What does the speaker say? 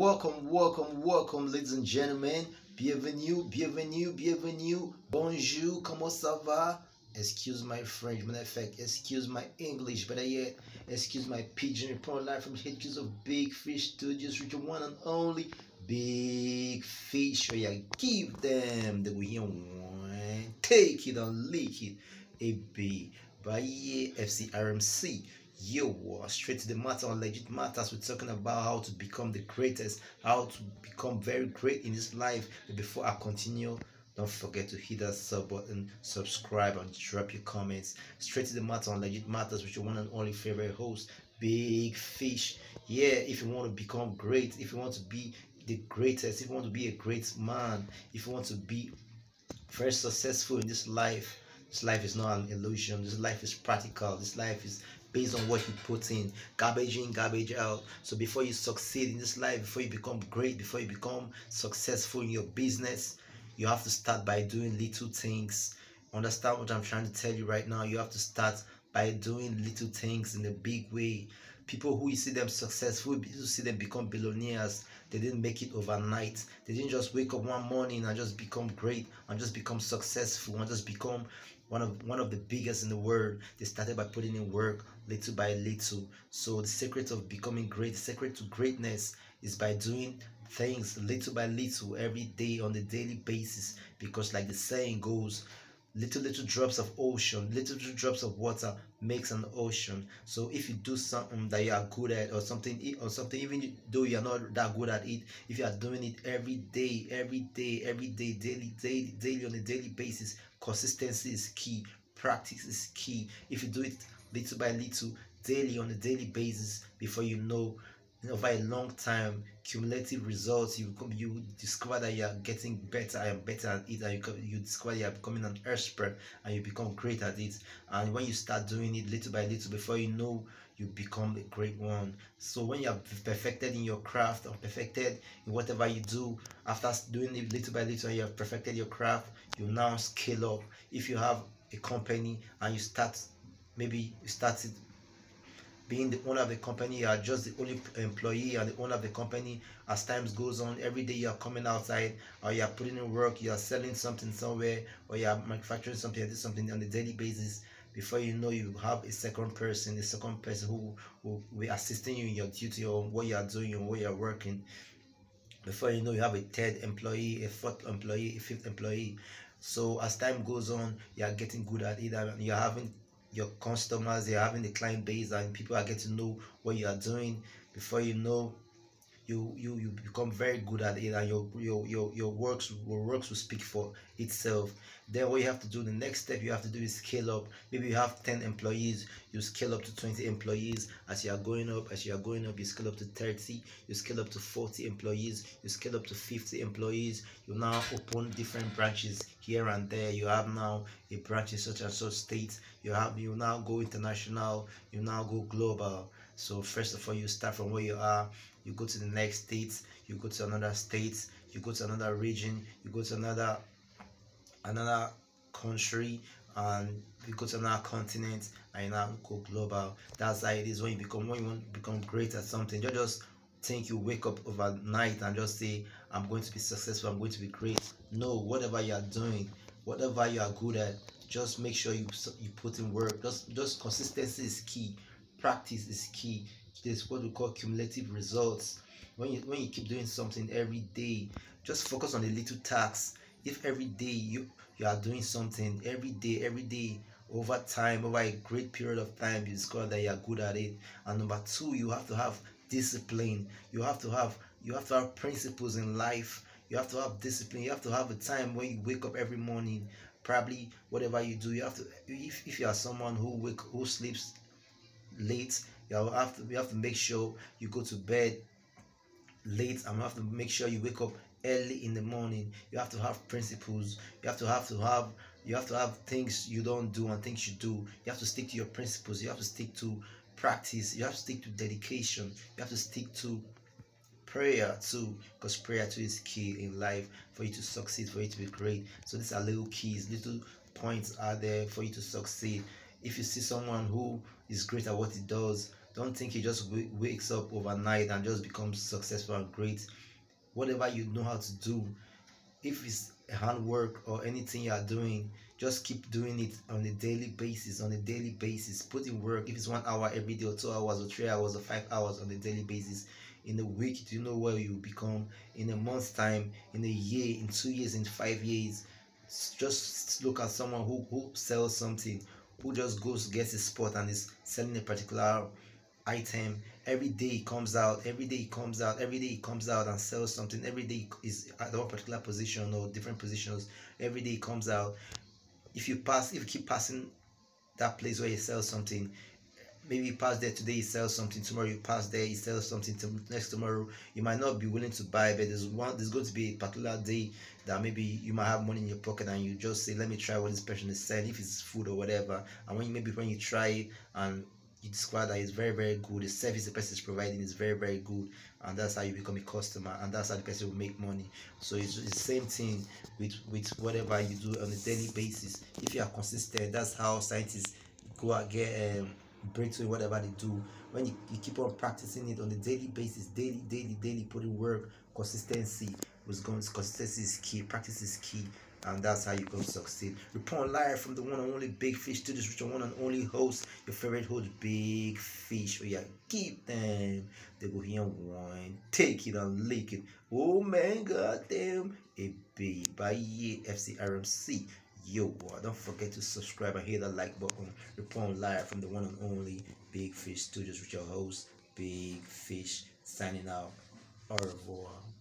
welcome, ladies and gentlemen. Bienvenue. Bonjour, comment ça va? Excuse my French, matter of fact, excuse my English, better yet, excuse my pidgin report live from the headquarters of Big Fish Studios with your one and only Big Fish. So yeah, give them the way you want. Take it or leak it. A B by FC RMC. Yo, straight to the matter on legit matters. We're talking about how to become the greatest, how to become very great in this life. But before I continue, don't forget to hit that sub button, subscribe, and drop your comments. Straight to the matter on legit matters with your one and only favorite host, Big Fish. Yeah, if you want to become great, if you want to be the greatest, if you want to be a great man, if you want to be very successful in this life is not an illusion. This life is practical. This life is based on what you put in, garbage in, garbage out. So before you succeed in this life, before you become great, before you become successful in your business, you have to start by doing little things. Understand what I'm trying to tell you right now? You have to start by doing little things in a big way. People who you see them successful, you see them become billionaires. They didn't make it overnight. They didn't just wake up one morning and just become great and just become successful and just become one of the biggest in the world. They started by putting in work little by little. So the secret of becoming great, the secret to greatness is by doing things little by little every day on a daily basis, because like the saying goes, little drops of ocean, little drops of water makes an ocean. So if you do something that you are good at, or something even though you are not that good at it, if you are doing it every day, daily on a daily basis, consistency is key, practice is key. If you do it little by little, daily on a daily basis, before you know, over a long time, cumulative results, you discover that you are getting better and better at it, and you discover you are becoming an expert and you become great at it. And when you start doing it little by little, before you know, you become a great one. So when you are perfected in your craft or perfected in whatever you do, after doing it little by little and you have perfected your craft, you now scale up. If you have a company and you start, maybe you started being the owner of the company, you are just the only employee and the owner of the company. As times goes on, every day you are coming outside, or you are putting in work, you are selling something somewhere, or you are manufacturing something, you do something on a daily basis. Before you know, you have a second person who will be assisting you in your duty or what you are doing or what you are working. Before you know, you have a third employee, a fourth employee, a fifth employee. So as time goes on, you are getting good at it, and you're having your customers, you're having the client base, and people are getting to know what you are doing. Before you know, you become very good at it, and your works will speak for itself. Then what you have to do, the next step you have to do is scale up. Maybe you have 10 employees, you scale up to 20 employees. As you are going up, you scale up to 30, you scale up to 40 employees, you scale up to 50 employees. You now open different branches here and there. You have now a branch in such and such state. You now go international, you now go global. So first of all, you start from where you are, you go to the next state, you go to another state, you go to another region, you go to another country, and you go to another continent, and you now go global. That's how it is when you want to become great at something. You just think you wake up overnight and just say, I'm going to be successful, I'm going to be great. No, whatever you are doing, whatever you are good at, just make sure you put in work. Just consistency is key, practice is key. There's what we call cumulative results. When you keep doing something every day, just focus on the little tasks. If every day you are doing something every day, over time, over a great period of time, you discover that you are good at it. And number two, you have to have discipline. You have to have principles in life. You have to have discipline. You have to have a time when you wake up every morning. Probably whatever you do, you have to, if you are someone who sleeps late, you have to make sure you go to bed late, and you have to make sure you wake up early in the morning. You have to have principles. You have to have things you don't do and things you do. You have to stick to your principles. You have to stick to practice. You have to stick to dedication. You have to stick to prayer too, because prayer too is key in life for you to succeed, for you to be great. So these are little keys, little points are there for you to succeed. If you see someone who is great at what he does, Don't think he just wakes up overnight and just becomes successful and great. Whatever you know how to do, if it's handwork or anything you are doing, just keep doing it on a daily basis. On a daily basis, put in work. If it's 1 hour every day, or 2 hours, or 3 hours, or 5 hours on a daily basis, in a week, do you know where you become? In a month's time, in a year, in 2 years, in 5 years. Just look at someone who sells something, who just goes gets a spot and is selling a particular item. Every day he comes out, every day he comes out, every day he comes out and sells something. Every day is at one particular position or different positions. Every day he comes out. If you keep passing that place where he sells something, maybe you pass there today, he sells something. Tomorrow you pass there, he sells something. Next tomorrow you might not be willing to buy, but there's going to be a particular day that maybe you might have money in your pocket and you just say, let me try what this person is selling, if it's food or whatever. And when you try it and you discover that it's very very good, the service the person is providing is very very good, and that's how you become a customer, and that's how the person will make money. So it's the same thing with whatever you do on a daily basis. If you are consistent, that's how scientists go and get breakthrough in whatever they do. When you keep on practicing it on a daily basis, daily, put in work. Consistency is key, practice is key, and that's how you go succeed. Report live from the one and only Big Fish Studios with your one and only host, your favorite host, Big Fish. Oh yeah, keep them. They go here and wine, take it and lick it. Oh man, goddamn, it be by FCRMC. Yo, boy, don't forget to subscribe and hit that like button. Report live from the one and only Big Fish Studios with your host, Big Fish, signing out. Au revoir.